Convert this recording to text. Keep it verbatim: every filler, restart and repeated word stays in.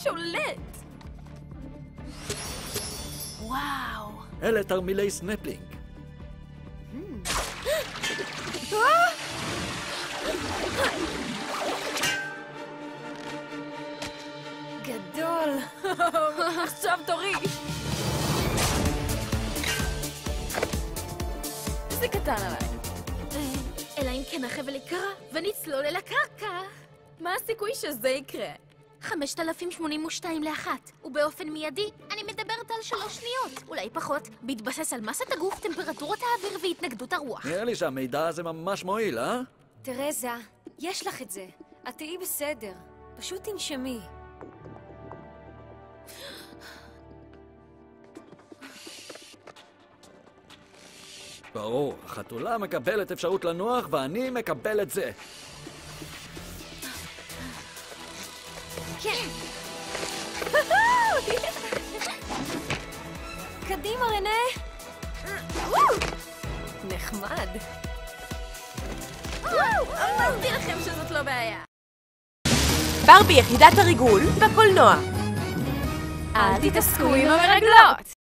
שולט! וואו! אלה תרמילי סנפלינג. גדול! עכשיו תורי! זה קטן עליי. אלא אם כן החבל יקרה ונצלול אל הקרקע. מה הסיכוי שזה יקרה? חמשת אלפים שמונים ושתיים לאחת, ובאופן מיידי אני מדברת על שלוש שניות, אולי פחות, בהתבסס על מסת הגוף, טמפרטורת האוויר והתנגדות הרוח. נראה לי שהמידע הזה ממש מועיל, אה? תרזה, יש לך את זה. את תהיי בסדר. פשוט תנשמי. ברור, החתולה מקבלת אפשרות לנוח ואני מקבל את זה. כן. קדימה, רנה. נחמד. אמרתי לכם שזאת לא בעיה. ברבי יחידת הריגול בקולנוע. אל תתעסקו עם המרגלות!